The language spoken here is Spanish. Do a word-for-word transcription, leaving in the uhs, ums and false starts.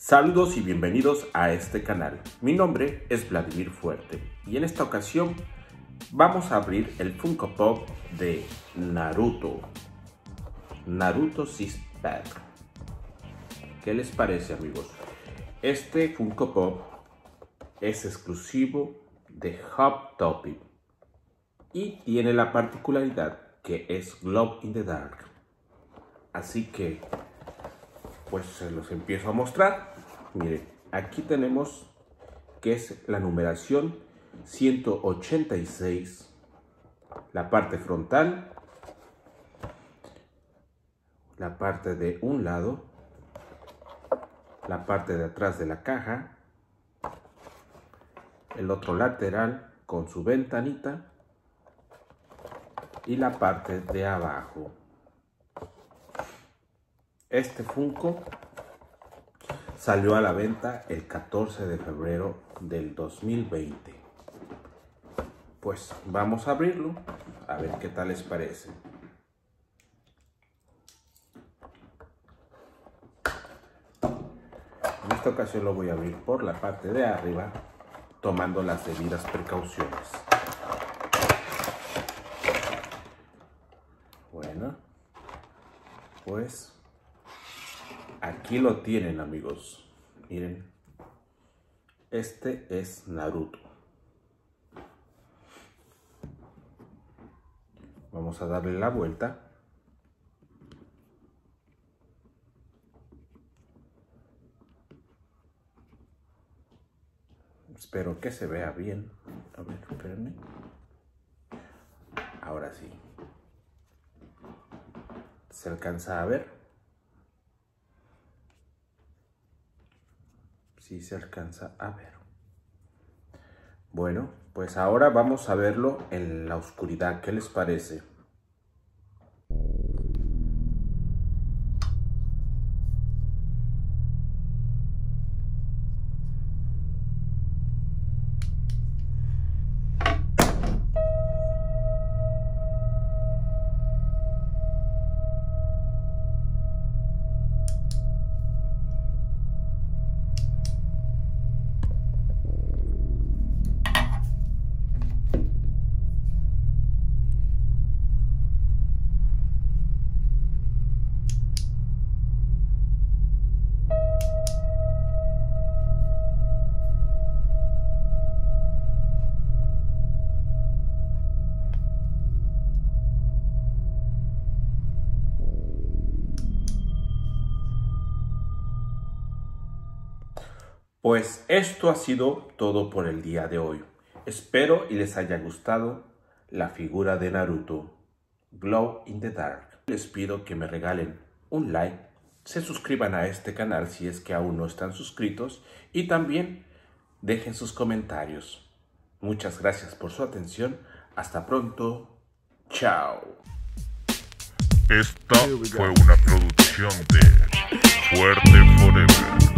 Saludos y bienvenidos a este canal. Mi nombre es Vladimir Fuerte y en esta ocasión vamos a abrir el Funko Pop de Naruto. Naruto Six Pack. ¿Qué les parece, amigos? Este Funko Pop es exclusivo de Hot Topic y tiene la particularidad que es Glow in the Dark. Así que pues se los empiezo a mostrar. Miren, aquí tenemos que es la numeración ciento ochenta y seis, la parte frontal, la parte de un lado, la parte de atrás de la caja, el otro lateral con su ventanita y la parte de abajo. Este Funko salió a la venta el catorce de febrero del dos mil veinte. Pues vamos a abrirlo, a ver qué tal les parece. En esta ocasión lo voy a abrir por la parte de arriba, tomando las debidas precauciones. Bueno, pues aquí lo tienen, amigos. Miren, este es Naruto. Vamos a darle la vuelta. Espero que se vea bien. A ver, espérenme. Ahora sí. ¿Se alcanza a ver? Sí se alcanza a ver. Bueno, pues ahora vamos a verlo en la oscuridad. ¿Qué les parece? Pues esto ha sido todo por el día de hoy. Espero y les haya gustado la figura de Naruto, Glow in the Dark. Les pido que me regalen un like, se suscriban a este canal si es que aún no están suscritos y también dejen sus comentarios. Muchas gracias por su atención. Hasta pronto. Chao. Esta fue una producción de Fuerte Forever.